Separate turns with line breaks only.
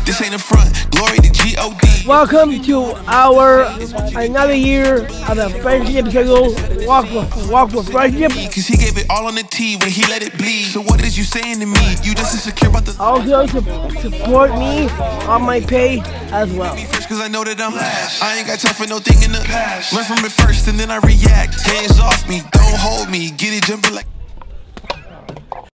This ain't a front. Glory to G-O-D.
Welcome to our another year of the friendship circle. Walk for friendship.
Cause he gave it all on the T when he let it bleed. So what is you saying to me? You just insecure about the.
Also support me on my page as well.
Cause I know that I'm last. I ain't got time for no thing in the past. Learn from it first and then I react. Hands off me, don't hold me. Get it jumping like.